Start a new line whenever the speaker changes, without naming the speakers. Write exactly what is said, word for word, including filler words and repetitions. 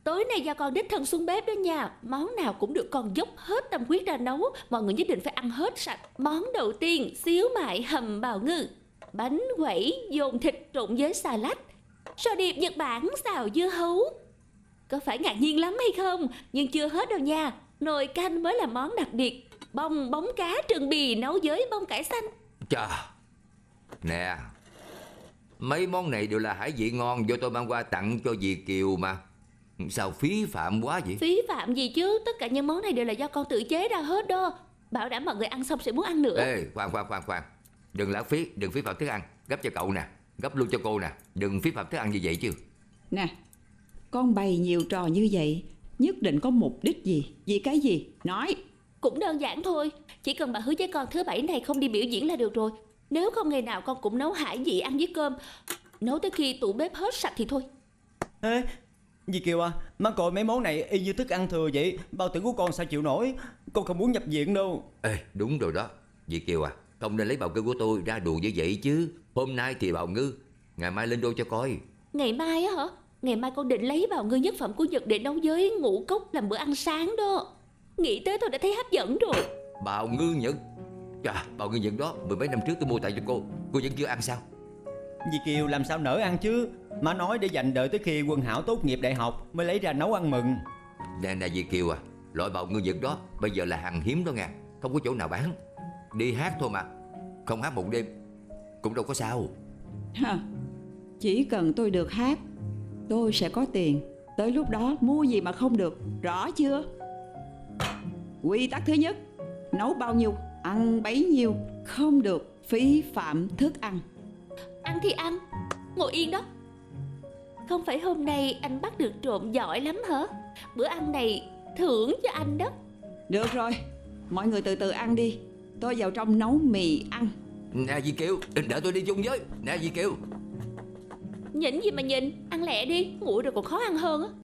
Tối nay do con đích thân xuống bếp đó nha. Món nào cũng được con dốc hết tâm huyết ra nấu. Mọi người nhất định phải ăn hết sạch. Món đầu tiên, xíu mại hầm bào ngư, bánh quẩy dồn thịt trộn với xà lách, sò điệp Nhật Bản xào dưa hấu. Có phải ngạc nhiên lắm hay không? Nhưng chưa hết đâu nha. Nồi canh mới là món đặc biệt. Bông bóng cá trừng bì nấu với bông cải xanh.
Chà, nè, mấy món này đều là hải vị ngon do tôi mang qua tặng cho dì Kiều mà. Sao phí phạm quá vậy?
Phí phạm gì chứ? Tất cả những món này đều là do con tự chế ra hết đó. Bảo đảm mọi người ăn xong sẽ muốn ăn nữa.
Ê, khoan khoan khoan khoan, đừng lãng phí, đừng phí phạm thức ăn. Gấp cho cậu nè, gấp luôn cho cô nè. Đừng phí phạm thức ăn như vậy chứ.
Nè, con bày nhiều trò như vậy nhất định có mục đích gì? Vì cái gì? Nói.
Cũng đơn giản thôi. Chỉ cần bà hứa với con thứ bảy này không đi biểu diễn là được rồi. Nếu không ngày nào con cũng nấu hải vị ăn với cơm, nấu tới khi tủ bếp hết sạch thì thôi.
Ê, dì Kiều à, má coi mấy món này y như thức ăn thừa vậy. Bao tử của con sao chịu nổi. Con không muốn nhập viện đâu.
Ê, đúng rồi đó. Dì Kiều à, không nên lấy bào ngư của tôi ra đùa như vậy chứ. Hôm nay thì bào ngư, ngày mai lên đô cho coi.
Ngày mai á hả? Ngày mai con định lấy bào ngư nhất phẩm của Nhật để nấu với ngũ cốc làm bữa ăn sáng đó. Nghĩ tới tôi đã thấy hấp dẫn rồi.
Bào ngư Nhật? Chà, bào ngư Nhật đó mười mấy năm trước tôi mua tặng cho cô. Cô vẫn chưa ăn sao?
Dì Kiều làm sao nỡ ăn chứ. Má nói để dành đợi tới khi Quân Hảo tốt nghiệp đại học mới lấy ra nấu ăn mừng.
Nè nè dì Kiều à, loại bào ngư Nhật đó bây giờ là hàng hiếm đó nha. Không có chỗ nào bán. Đi hát thôi mà, không hát một đêm cũng đâu có sao.
Hả? Chỉ cần tôi được hát, tôi sẽ có tiền. Tới lúc đó mua gì mà không được. Rõ chưa? Quy tắc thứ nhất, nấu bao nhiêu ăn bấy nhiêu, không được phí phạm thức ăn.
Ăn thì ăn, ngồi yên đó. Không phải hôm nay anh bắt được trộm giỏi lắm hả? Bữa ăn này thưởng cho anh đó.
Được rồi, mọi người từ từ ăn đi. Tôi vào trong nấu mì ăn.
Nè dì Kiều, đợi tôi đi chung với. Nè dì Kiều.
Nhìn gì mà nhìn, ăn lẹ đi, nguội rồi còn khó ăn hơn á.